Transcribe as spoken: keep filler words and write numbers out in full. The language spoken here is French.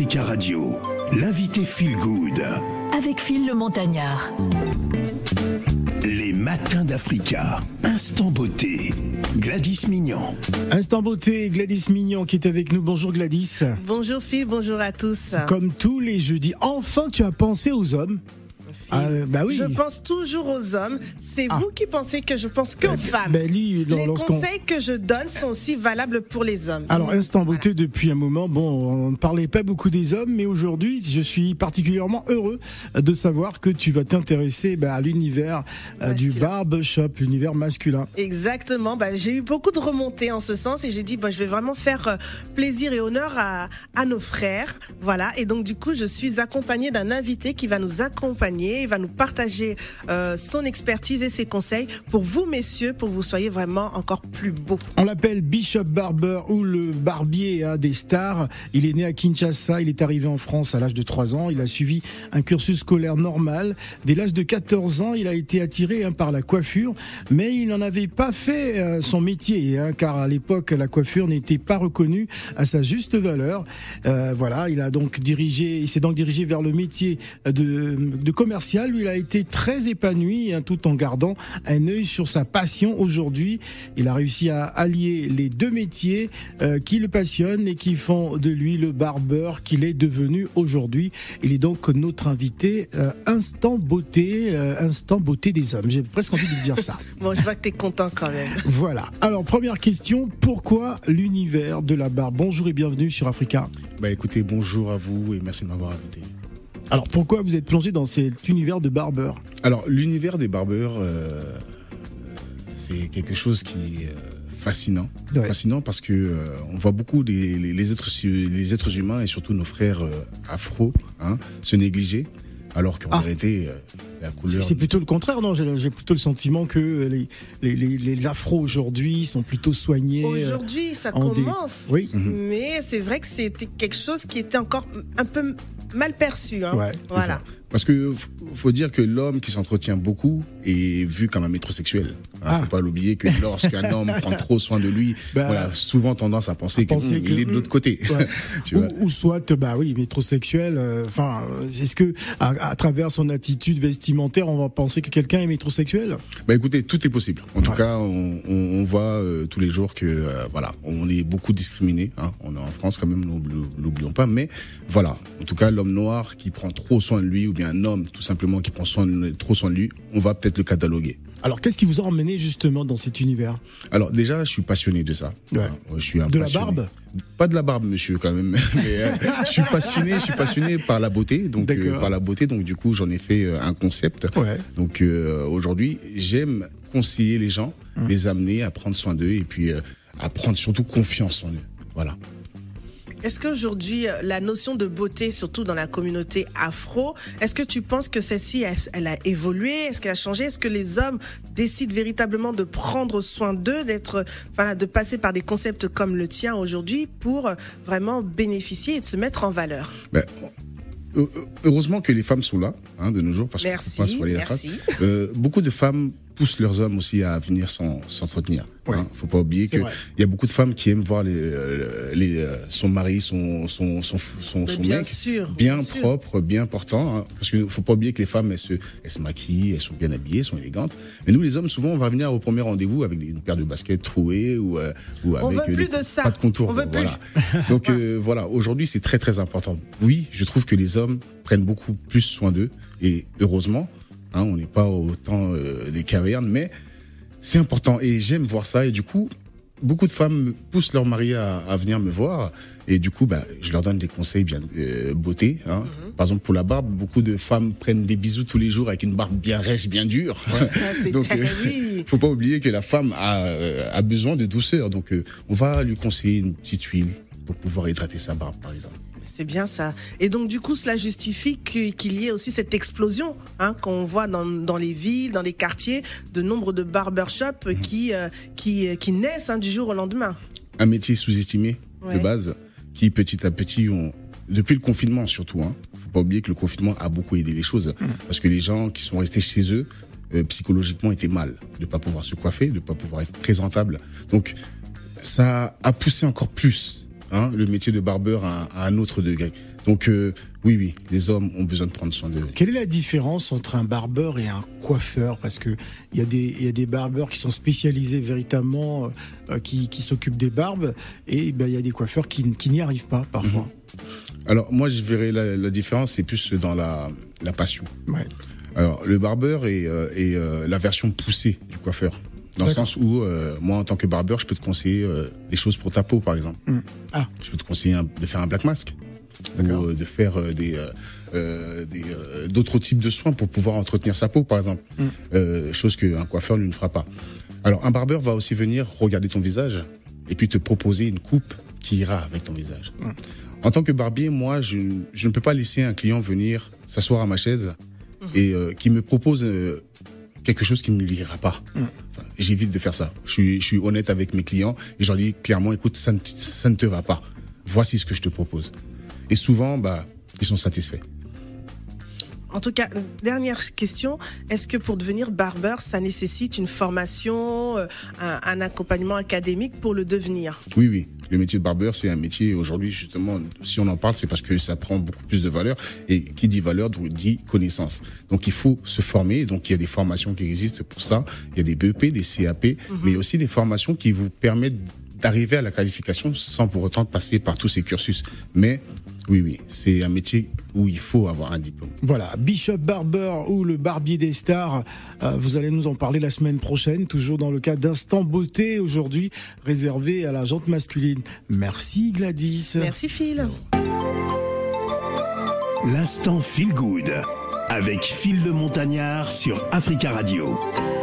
Africa Radio, l'invité Feel Good. Avec Phil le Montagnard. Les matins d'Africa, instant beauté. Gladys Mignon. Instant beauté, Gladys Mignon qui est avec nous. Bonjour Gladys. Bonjour Phil, bonjour à tous. Comme tous les jeudis, enfin tu as pensé aux hommes. Ah, bah oui. Je pense toujours aux hommes. C'est Ah. vous qui pensez que je pense qu'aux Ben, femmes. ben, lui, Les lorsqu'on- conseils que je donne sont aussi valables pour les hommes. Alors, instant beauté, depuis un moment, bon, on ne parlait pas beaucoup des hommes, mais aujourd'hui, je suis particulièrement heureux de savoir que tu vas t'intéresser bah, à l'univers euh, du Masculin. barbershop, l'univers masculin. Exactement. Bah, j'ai eu beaucoup de remontées en ce sens et j'ai dit bah, je vais vraiment faire euh, plaisir et honneur à, à nos frères. Voilà. Et donc du coup, je suis accompagnée d'un invité qui va nous accompagner, il va nous partager euh, son expertise et ses conseils pour vous, messieurs, pour que vous soyez vraiment encore plus beaux. On l'appelle Bishop Barber ou le barbier hein, des stars. Il est né à Kinshasa, il est arrivé en France à l'âge de trois ans. Il a suivi un cursus scolaire normal. Dès l'âge de quatorze ans, il a été attiré hein, par la coiffure, mais il n'en avait pas fait euh, son métier, hein, car à l'époque, la coiffure n'était pas reconnue à sa juste valeur. Euh, voilà, il a donc dirigé, il s'est donc dirigé vers le métier de, de commercial. Lui, il a été très épanoui, hein, tout en gardant un œil sur sa passion. Aujourd'hui, il a réussi à allier les deux métiers euh, qui le passionnent et qui font de lui le barbeur qu'il est devenu aujourd'hui. Il est donc notre invité euh, instant beauté, euh, instant beauté des hommes. J'ai presque envie de dire ça. Bon, je vois que t'es content quand même. Voilà. Alors, première question, pourquoi l'univers de la barbe? Bonjour et bienvenue sur Africa. Bah écoutez, bonjour à vous et merci de m'avoir invité. Alors, pourquoi vous êtes plongé dans cet univers de barbeur? Alors, l'univers des barbeurs, euh, c'est quelque chose qui est euh, fascinant. Ouais. Fascinant parce que euh, on voit beaucoup les, les, les, êtres, les êtres humains et surtout nos frères euh, afro hein, se négliger, alors qu'en Ah. vérité, euh, la C'est couleur... c'est plutôt le contraire, non? J'ai j'ai plutôt le sentiment que les, les, les, les afros aujourd'hui sont plutôt soignés. euh, Aujourd'hui, ça en dé- commence. Oui. Mais c'est vrai que c'était quelque chose qui était encore un peu mal perçu. Hein. Ouais, C'est Voilà. ça. Parce que f- faut dire que l'homme qui s'entretient beaucoup est vu comme un métrosexuel. Hein, Ah. Faut pas l'oublier que lorsqu'un homme prend trop soin de lui, Bah, voilà, souvent tendance à penser à penser qu'il que- est de l'autre côté. Ouais. Tu vois. ou, ou soit, bah oui, métrosexuel. euh, Enfin, euh, est-ce que à, à travers son attitude vestimentaire, on va penser que quelqu'un est métrosexuel? Bah écoutez, tout est possible. En tout Ouais. cas, on, on, on voit euh, tous les jours que euh, voilà, on est beaucoup discriminé. Hein. On est en France quand même, n'oubli- n'oublions pas. Mais voilà, en tout cas, l'homme noir qui prend trop soin de lui, ou bien un homme tout simplement qui prend soin de, trop soin de lui, on va peut-être le cataloguer. Alors, qu'est-ce qui vous a emmené justement dans cet univers? Alors déjà, je suis passionné de ça. Ouais. Hein, je suis un De la passionné. barbe? Pas de la barbe, monsieur, quand même. Mais euh, je suis passionné, je suis passionné par la beauté, donc euh, D'accord. par la beauté. Donc du coup, j'en ai fait euh, un concept. Ouais. Donc euh, aujourd'hui, j'aime conseiller les gens, Hum. les amener à prendre soin d'eux et puis euh, à prendre surtout confiance en eux. Voilà. Est-ce qu'aujourd'hui, euh, la notion de beauté, surtout dans la communauté afro, est-ce que tu penses que celle-ci, elle, elle a évolué? Est-ce qu'elle a changé? Est-ce que les hommes décident véritablement de prendre soin d'eux, d'être, voilà, de passer par des concepts comme le tien aujourd'hui pour euh, vraiment bénéficier et de se mettre en valeur? Ben, heu- heureusement que les femmes sont là, hein, de nos jours, parce Merci, qu'on peut pas se voiler la merci. face. Euh, beaucoup de femmes poussent leurs hommes aussi à venir s'en- s'entretenir. Ouais. Hein. Faut pas oublier C'est que vrai. il y a beaucoup de femmes qui aiment voir les, euh, les, euh, son mari, son, son, son, son, Mais son bien mec sûr, bien, bien sûr. propre, bien portant. Hein. Parce qu'il faut pas oublier que les femmes, elles se, elles se maquillent, elles sont bien habillées, elles sont élégantes. Mais nous, les hommes, souvent, on va venir au premier rendez-vous avec des- une paire de baskets trouées ou, euh, ou On avec veut euh, plus des- de ça. pas de contour. On veut plus. Voilà. Donc euh, voilà, aujourd'hui, c'est très très important. Oui, je trouve que les hommes prennent beaucoup plus soin d'eux et heureusement, hein, on n'est pas au temps euh, des cavernes, mais c'est important et j'aime voir ça et du coup, beaucoup de femmes poussent leur mari à, à venir me voir et du coup, bah, je leur donne des conseils bien euh, beauté. Hein. Mm-hmm. Par exemple, pour la barbe, beaucoup de femmes prennent des bisous tous les jours avec une barbe bien rêche, bien dure. Ah, c'est Donc, très- euh, oui. faut pas oublier que la femme a, euh, a besoin de douceur. Donc, euh, on va lui conseiller une petite huile pour pouvoir hydrater sa barbe, par exemple. C'est bien ça. Et donc, du coup, cela justifie que- qu'il y ait aussi cette explosion hein, qu'on voit dans, dans les villes, dans les quartiers, de nombre de barbershops Mhm. qui, euh, qui, euh, qui naissent hein, du jour au lendemain. Un métier sous-estimé Ouais. de base qui, petit à petit, ont, depuis le confinement surtout, hein, faut pas oublier que le confinement a beaucoup aidé les choses. Mhm. Parce que les gens qui sont restés chez eux, euh, psychologiquement, étaient mal. De pas pouvoir se coiffer, de pas pouvoir être présentable. Donc, ça a poussé encore plus hein, le métier de barbeur à, à un autre degré. Donc euh, oui, oui, les hommes ont besoin de prendre soin d'eux. Quelle est la différence entre un barbeur et un coiffeur? Parce que il y a des il y a des barbeurs qui sont spécialisés véritablement, euh, qui qui s'occupent des barbes, et ben il y a des coiffeurs qui qui n'y arrivent pas parfois. Mmh. Alors moi, je verrais la, la différence, c'est plus dans la la passion. Ouais. Alors le barbeur est, euh, est euh, la version poussée du coiffeur. Dans le sens où, euh, moi, en tant que barbeur, je peux te conseiller euh, des choses pour ta peau, par exemple. Mmh. Ah. Je peux te conseiller un, de faire un black mask, ou euh, de faire euh, des, euh, euh, des euh, d'autres types de soins pour pouvoir entretenir sa peau, par exemple. Mmh. Euh, chose qu'un coiffeur lui ne fera pas. Alors, un barbeur va aussi venir regarder ton visage et puis te proposer une coupe qui ira avec ton visage. Mmh. En tant que barbier, moi, je, je ne peux pas laisser un client venir s'asseoir à ma chaise mmh. et euh, qui me propose euh, quelque chose qui ne lui ira pas. Mmh. Enfin, j'évite de faire ça. Je suis, je suis honnête avec mes clients et je leur dis clairement, écoute, ça ne, ça ne te va pas. Voici ce que je te propose. Et souvent, bah, ils sont satisfaits. En tout cas, dernière question, est-ce que pour devenir barbeur, ça nécessite une formation, un, un accompagnement académique pour le devenir? Oui, oui. Le métier de barbeur, c'est un métier, aujourd'hui, justement, si on en parle, c'est parce que ça prend beaucoup plus de valeur. Et qui dit valeur, dit connaissance. Donc, il faut se former. Donc, il y a des formations qui existent pour ça. Il y a des B E P, des C A P, mm-hmm. mais aussi des formations qui vous permettent d'arriver à la qualification sans pour autant passer par tous ces cursus. Mais oui, oui, c'est un métier où il faut avoir un diplôme. Voilà, Bishop Barber ou le barbier des stars, euh, vous allez nous en parler la semaine prochaine, toujours dans le cadre d'Instant Beauté, aujourd'hui réservé à la jante masculine. Merci Gladys. Merci Phil. L'instant Feel Good avec Phil le Montagnard sur Africa Radio.